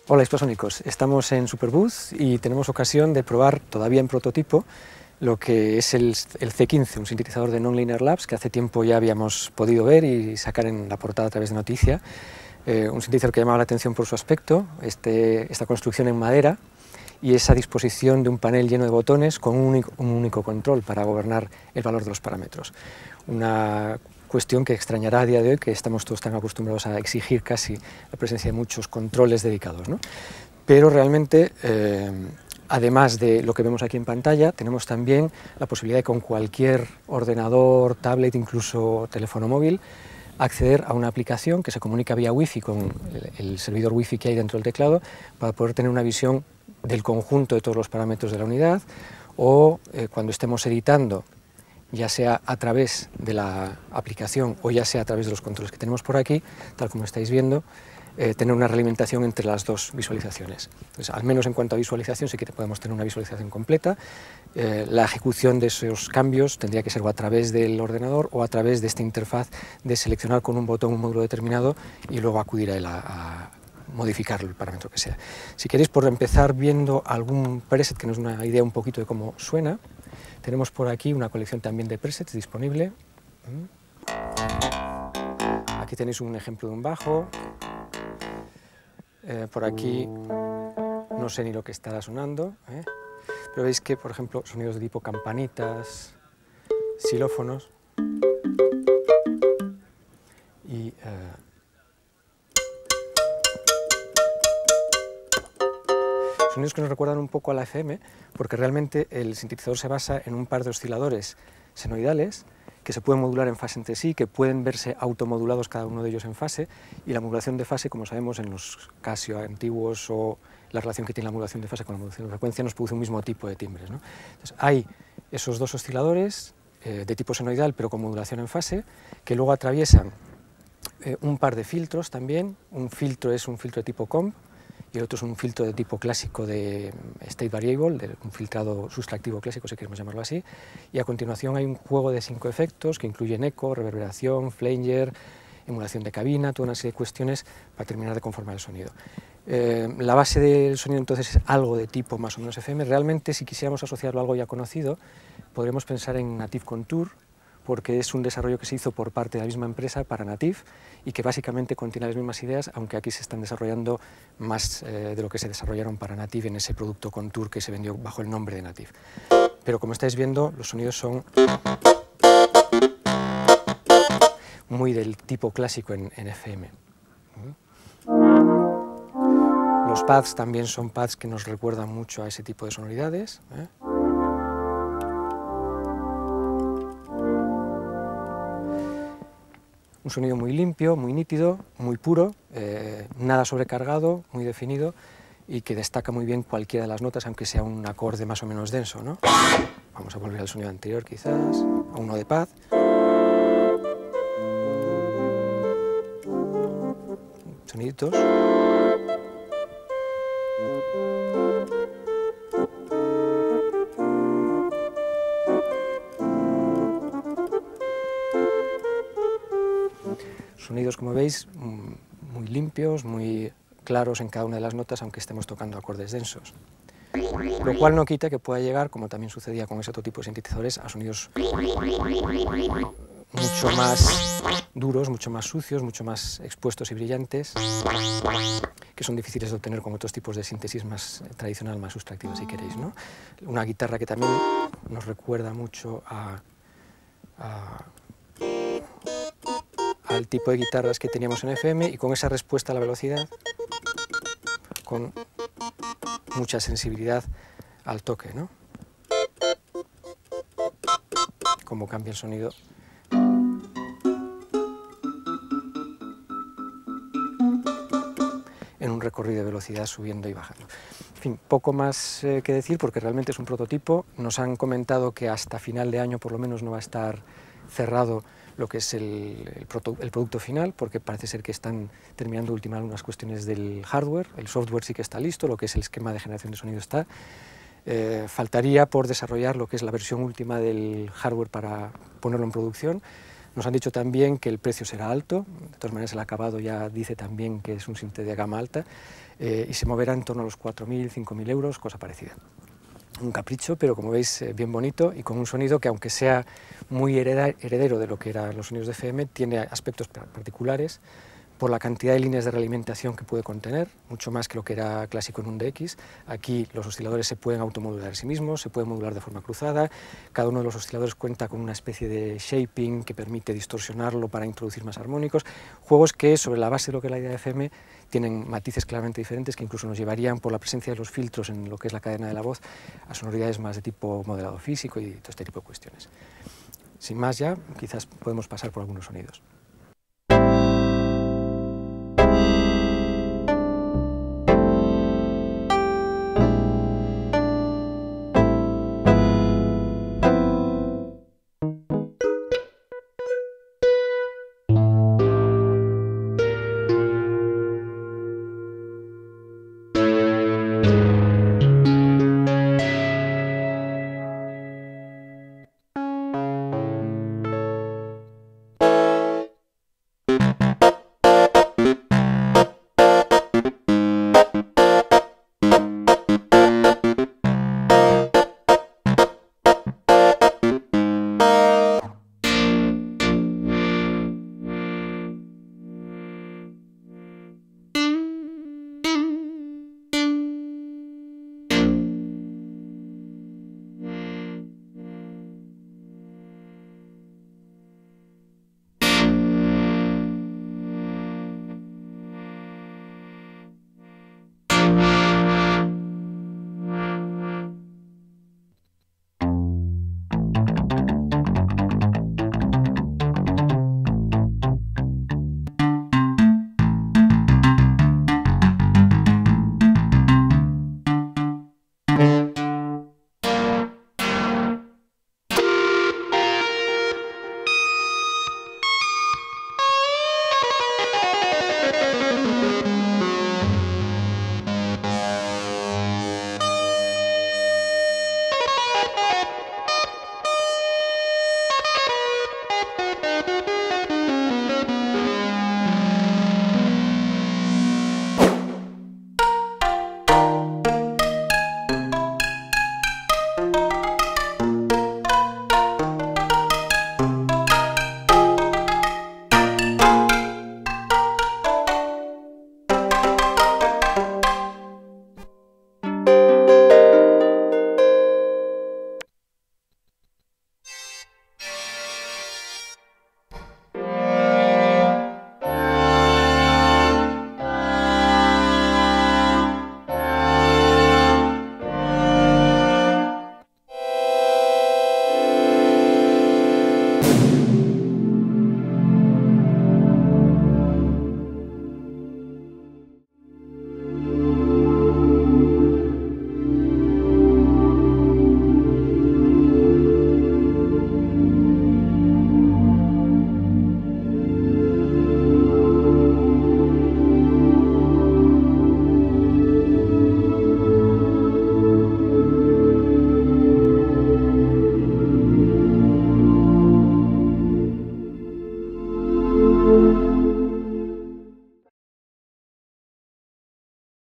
Hola hispasónicos, estamos en Superbooth y tenemos ocasión de probar todavía en prototipo lo que es el C15, un sintetizador de Nonlinear Labs que hace tiempo ya habíamos podido ver y sacar en la portada a través de Noticia. Un sintetizador que llamaba la atención por su aspecto, esta construcción en madera y esa disposición de un panel lleno de botones con un único control para gobernar el valor de los parámetros. Una cuestión que extrañará a día de hoy, que estamos todos tan acostumbrados a exigir casi la presencia de muchos controles dedicados, ¿no? Pero realmente, además de lo que vemos aquí en pantalla, tenemos también la posibilidad de con cualquier ordenador, tablet, incluso teléfono móvil, acceder a una aplicación que se comunica vía Wi-Fi con el servidor Wi-Fi que hay dentro del teclado para poder tener una visión del conjunto de todos los parámetros de la unidad o cuando estemos editando, ya sea a través de la aplicación o ya sea a través de los controles que tenemos por aquí, tal como estáis viendo, tener una realimentación entre las dos visualizaciones. Entonces, al menos en cuanto a visualización, sí que podemos tener una visualización completa. La ejecución de esos cambios tendría que ser o a través del ordenador o a través de esta interfaz de seleccionar con un botón un módulo determinado y luego acudir a él a modificar el parámetro que sea. Si queréis, por empezar viendo algún preset que nos dé una idea un poquito de cómo suena, tenemos por aquí una colección también de presets disponible. Aquí tenéis un ejemplo de un bajo. Por aquí no sé ni lo que estará sonando, pero veis que, por ejemplo, sonidos de tipo campanitas, xilófonos y sonidos que nos recuerdan un poco a la FM, porque realmente el sintetizador se basa en un par de osciladores senoidales que se pueden modular en fase entre sí, que pueden verse automodulados cada uno de ellos en fase, y la modulación de fase, como sabemos en los Casio antiguos o la relación que tiene la modulación de fase con la modulación de frecuencia, nos produce un mismo tipo de timbres, ¿no? Entonces, hay esos dos osciladores de tipo senoidal pero con modulación en fase, que luego atraviesan un par de filtros también. Un filtro es un filtro de tipo comp, y el otro es un filtro de tipo clásico de state variable, un filtrado sustractivo clásico, si queremos llamarlo así, y a continuación hay un juego de 5 efectos que incluyen eco, reverberación, flanger, emulación de cabina, toda una serie de cuestiones para terminar de conformar el sonido. La base del sonido entonces es algo de tipo más o menos FM. Realmente, si quisiéramos asociarlo a algo ya conocido, podríamos pensar en Native Contour, porque es un desarrollo que se hizo por parte de la misma empresa para Native y que básicamente contiene las mismas ideas, aunque aquí se están desarrollando más de lo que se desarrollaron para Native en ese producto Contour que se vendió bajo el nombre de Native. Pero como estáis viendo, los sonidos son muy del tipo clásico en FM. Los pads también son pads que nos recuerdan mucho a ese tipo de sonoridades. Un sonido muy limpio, muy nítido, muy puro, nada sobrecargado, muy definido y que destaca muy bien cualquiera de las notas, aunque sea un acorde más o menos denso, ¿no? Vamos a volver al sonido anterior quizás, a uno de pad. Soniditos. Sonidos, como veis, muy limpios, muy claros en cada una de las notas, aunque estemos tocando acordes densos. Lo cual no quita que pueda llegar, como también sucedía con ese otro tipo de sintetizadores, a sonidos mucho más duros, mucho más sucios, mucho más expuestos y brillantes, que son difíciles de obtener con otros tipos de síntesis más tradicional, más sustractiva, si queréis, ¿no? Una guitarra que también nos recuerda mucho al tipo de guitarras que teníamos en FM, y con esa respuesta a la velocidad, con mucha sensibilidad al toque, ¿no? Cómo cambia el sonido. En un recorrido de velocidad subiendo y bajando. En fin, poco más que decir porque realmente es un prototipo. Nos han comentado que hasta final de año por lo menos no va a estar cerrado lo que es el producto final, porque parece ser que están terminando de ultimar algunas cuestiones del hardware. El software sí que está listo, lo que es el esquema de generación de sonido está. Faltaría por desarrollar lo que es la versión última del hardware para ponerlo en producción, Nos han dicho también que el precio será alto, de todas maneras el acabado ya dice también que es un synth de gama alta, y se moverá en torno a los 4.000, 5.000 euros, cosa parecida. Un capricho, pero como veis bien bonito y con un sonido que, aunque sea muy heredero de lo que eran los sonidos de FM, tiene aspectos particulares por la cantidad de líneas de realimentación que puede contener, mucho más que lo que era clásico en un DX. Aquí los osciladores se pueden automodular a sí mismos, se pueden modular de forma cruzada, cada uno de los osciladores cuenta con una especie de shaping que permite distorsionarlo para introducir más armónicos, juegos que, sobre la base de lo que es la idea de FM, tienen matices claramente diferentes que incluso nos llevarían, por la presencia de los filtros en lo que es la cadena de la voz, a sonoridades más de tipo modelado físico y todo este tipo de cuestiones. Sin más ya, quizás podemos pasar por algunos sonidos.